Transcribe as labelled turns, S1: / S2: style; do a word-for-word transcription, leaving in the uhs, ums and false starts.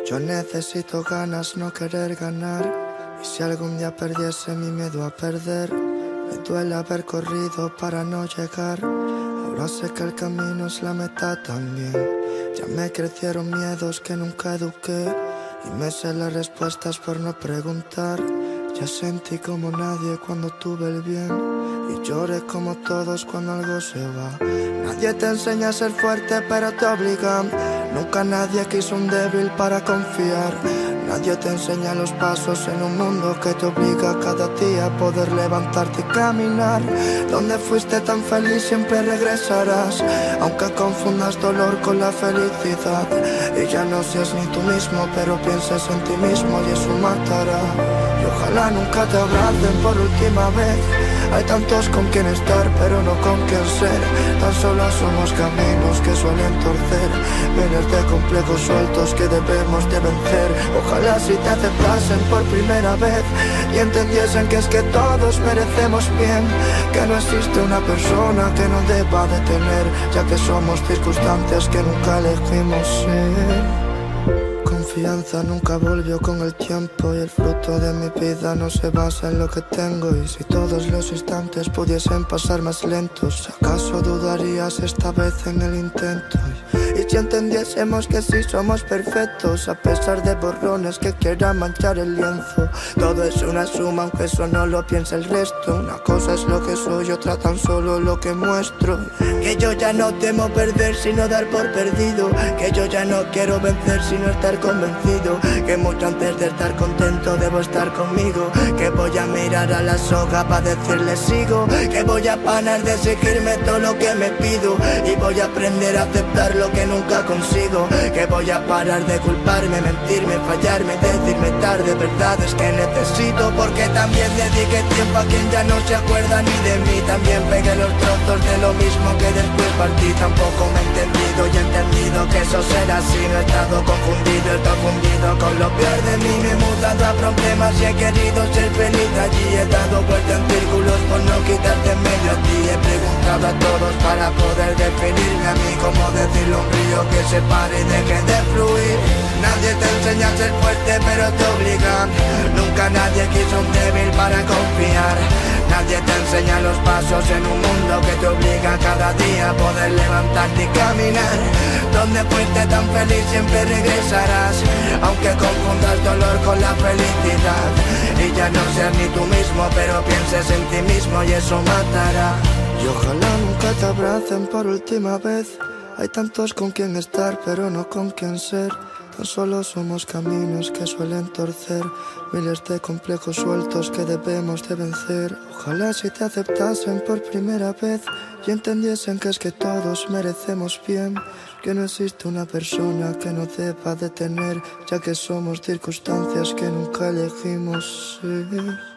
S1: Yo necesito ganas, no querer ganar. Y si algún día perdiese mi miedo a perder, me duele haber corrido para no llegar. Ahora sé que el camino es la meta también. Ya me crecieron miedos que nunca eduqué, y me sé las respuestas por no preguntar. Ya sentí como nadie cuando tuve el bien, y lloré como todos cuando algo se va. Nadie te enseña a ser fuerte, pero te obligan. Nunca nadie quiso un débil para confiar. Nadie te enseña los pasos en un mundo que te obliga cada día a poder levantarte y caminar. Donde fuiste tan feliz siempre regresarás, aunque confundas dolor con la felicidad. Y ya no seas ni tú mismo, pero pienses en ti mismo y eso matará. Y ojalá nunca te abracen por última vez. Hay tantos con quien estar, pero no con quien ser. Tan solo somos caminos que suelen torcer, miles de complejos sueltos que debemos de vencer. Ojalá si te aceptasen por primera vez y entendiesen que es que todos merecemos bien, que no existe una persona que nos deba detener, ya que somos circunstancias que nunca elegimos ser. Confianza nunca volvió con el tiempo, y el fruto de mi vida no se basa en lo que tengo. Y si todos los instantes pudiesen pasar más lentos, ¿acaso dudarías esta vez en el intento? Y si entendiésemos que sí somos perfectos, a pesar de borrones que quieran manchar el lienzo, todo es una suma aunque eso no lo piensa el resto. Una cosa es lo que soy, otra tan solo lo que muestro. Que yo ya no temo perder sino dar por perdido, que yo ya no quiero vencer sino estar convencido, que mucho antes de estar contento debo estar conmigo, que voy a mirar a la soga para decirle sigo, que voy a parar de exigirme todo lo que me pido, y voy a aprender a aceptar lo que nunca consigo, que voy a parar de culparme, mentirme, fallarme, decirme tarde verdades que necesito, porque también dediqué tiempo a quien ya no se acuerda ni de mí. También pegué los trozos de lo mismo que después partí. Tampoco me he entendido y he entendido que eso será así. No he estado confundido, he estado fundido con lo peor de mí. Me he mudado a problemas y he querido ser feliz allí. He dado vuelta en círculos por no quitarte en medio a ti. He preguntado a todos para poder definirme a mí, como decirle a un río que se pare y deje de fluir. Nadie te enseña a ser fuerte, pero te obligan. Nunca nadie quiso un débil para confiar. Nadie te enseña los pasos en un mundo que te obliga cada día a poder levantarte y caminar. Donde fuiste tan feliz siempre regresarás, aunque confundas dolor con la felicidad. Y ya no seas ni tú mismo, pero pienses en ti mismo y eso matará. Y ojalá nunca te abracen por última vez. Hay tantos con quien estar, pero no con quien ser. Tan solo somos caminos que suelen torcer, miles de complejos sueltos que debemos de vencer. Ojalá si te aceptasen por primera vez y entendiesen que es que todos merecemos bien, que no existe una persona que nos deba detener, ya que somos circunstancias que nunca elegimos ser.